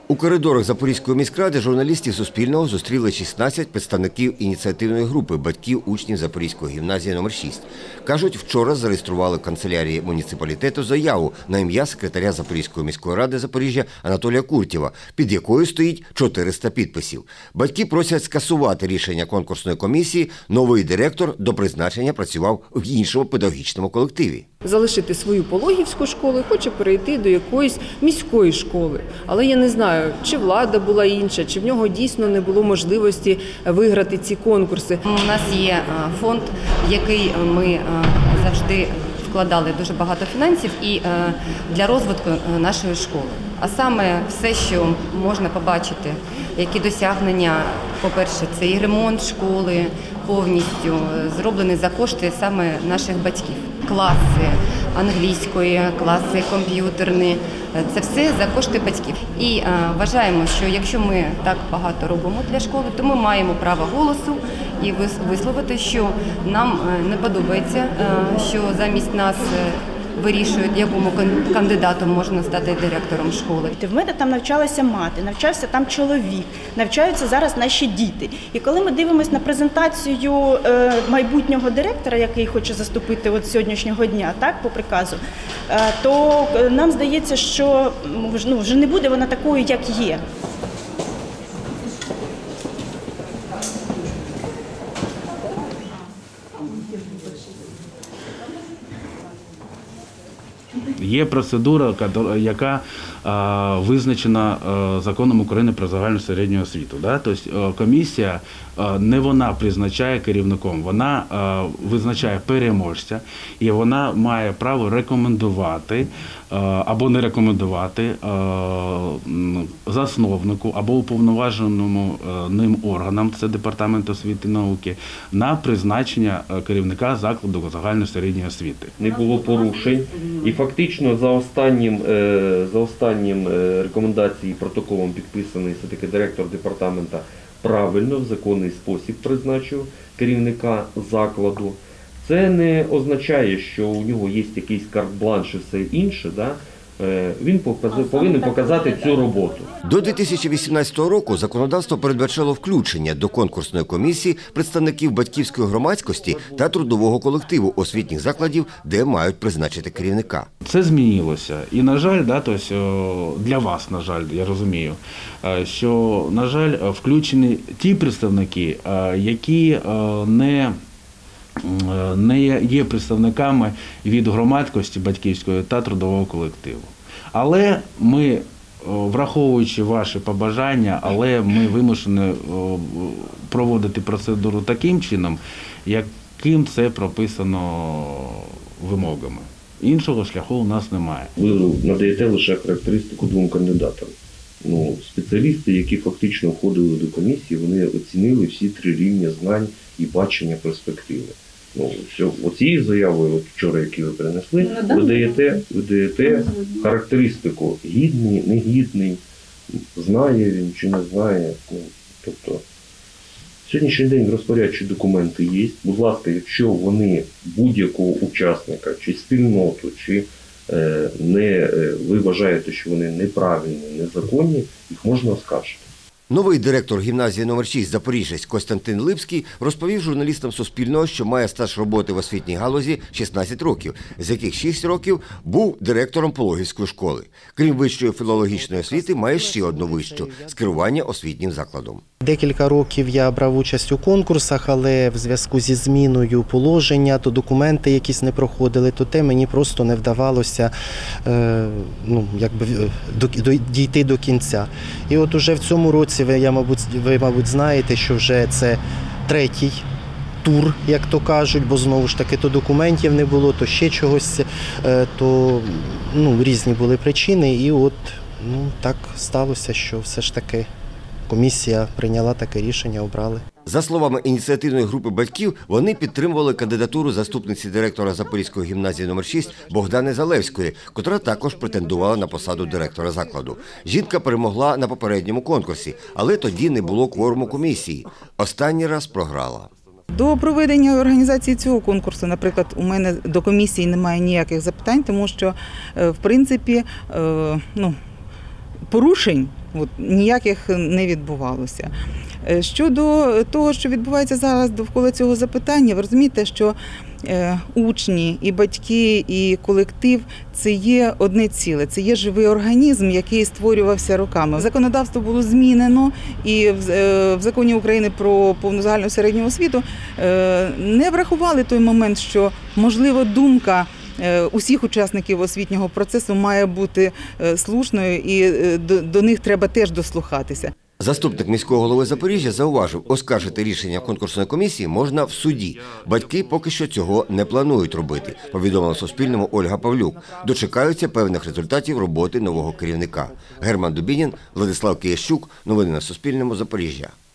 У коридорах Запорізької міськради журналістів Суспільного зустріли 16 представників ініціативної групи батьків учнів Запорізької гімназії номер 6. Кажуть, вчора зареєстрували в канцелярії муніципалітету заяву на ім'я секретаря Запорізької міської ради Запоріжжя Анатолія Куртєва, під якою стоїть 400 підписів. Батьки просять скасувати рішення конкурсної комісії. Новий директор до призначення працював в іншому педагогічному колективі. Залишити свою Пологівську школу, хоче перейти до якоїсь міської школи. Але я не знаю, чи влада була інша, чи в нього дійсно не було можливості виграти ці конкурси. У нас є фонд, в який ми завжди вкладали дуже багато фінансів і для розвитку нашої школи. А саме все, що можна побачити, які досягнення, по-перше, це і ремонт школи повністю зроблений за кошти саме наших батьків. Класи англійської, класи комп'ютерні – це все за кошти батьків. І вважаємо, що якщо ми так багато робимо для школи, то ми маємо право голосу і висловити, що нам не подобається, що замість нас вирішують, якому кандидату можна стати директором школи. В мене там навчалася мати, навчався там чоловік, навчаються зараз наші діти. І коли ми дивимося на презентацію майбутнього директора, який хоче заступити от сьогоднішнього дня, так, по приказу, то нам здається, що вже не буде вона такою, як є. Є процедура, яка визначена законом України про загальну середню освіту. Тобто комісія, не вона призначає керівником, вона визначає переможця і вона має право рекомендувати або не рекомендувати засновнику або уповноваженому ним органам, це Департамент освіти і науки, на призначення керівника закладу загальної середньої освіти. Не було порушень і фактично за останнім рекомендацією протоколом підписаний все-таки директор департамента правильно, в законний спосіб призначив керівника закладу. Це не означає, що у нього є якийсь карт-бланш і все інше, да? Він повинен показати цю роботу. До 2018 року законодавство передбачало включення до конкурсної комісії представників батьківської громадськості та трудового колективу освітніх закладів, де мають призначити керівника. Це змінилося. І, на жаль, для вас, на жаль, я розумію, що, на жаль, включені ті представники, які не є представниками від громадськості батьківської та трудового колективу. Але ми, враховуючи ваші побажання, ми вимушені проводити процедуру таким чином, яким це прописано вимогами. Іншого шляху у нас немає. Ви надаєте лише характеристику двом кандидатам. Спеціалісти, які фактично входили до комісії, вони оцінили всі 3 рівня знань і бачення перспективи. Оцією заявою, вчора, які ви принесли, ви даєте характеристику гідний, негідний, знає він чи не знає. Тобто, сьогоднішній день розпорядчі документи є. Будь ласка, якщо вони будь-якого учасника, чи спільноту, чи ви вважаєте, що вони неправильні, незаконні, їх можна оскаржити. Новий директор гімназії номер 6 «Запоріжець» Костянтин Липський розповів журналістам Суспільного, що має стаж роботи в освітній галузі 16 років, з яких 6 років був директором Пологівської школи. Крім вищої філологічної освіти, має ще одну вищу – з керування освітнім закладом. Декілька років я брав участь у конкурсах, але в зв'язку зі зміною положення, то документи якісь не проходили, то те мені просто не вдавалося дійти до кінця. І от уже в цьому році ви, мабуть, знаєте, що вже це 3-й тур, як то кажуть, бо знову ж таки то документів не було, то ще чогось, то різні були причини. І от так сталося, що все ж таки комісія прийняла таке рішення, обрали. За словами ініціативної групи батьків, вони підтримували кандидатуру заступниці директора Запорізької гімназії номер 6 Богдани Залевської, котра також претендувала на посаду директора закладу. Жінка перемогла на попередньому конкурсі, але тоді не було кворуму комісії. Останній раз програла. До проведення і організації цього конкурсу, наприклад, у мене до комісії немає ніяких запитань, тому що, в принципі, порушень ніяких не відбувалося. Щодо того, що відбувається зараз довкола цього запитання, ви розумієте, що учні, і батьки, і колектив – це є одне ціле, це є живий організм, який створювався роками. Законодавство було змінено, і в Законі України про повну загальну середню освіту не врахували той момент, що, можливо, думка усіх учасників освітнього процесу має бути слушною, і до них треба теж дослухатися. Заступник міського голови Запоріжжя зауважив, оскаржити рішення конкурсної комісії можна в суді. Батьки поки що цього не планують робити, повідомила Суспільному Ольга Павлюк. Дочекаються певних результатів роботи нового керівника. Герман Дубінін, Владислав Киящук. Новини на Суспільному. Запоріжжя.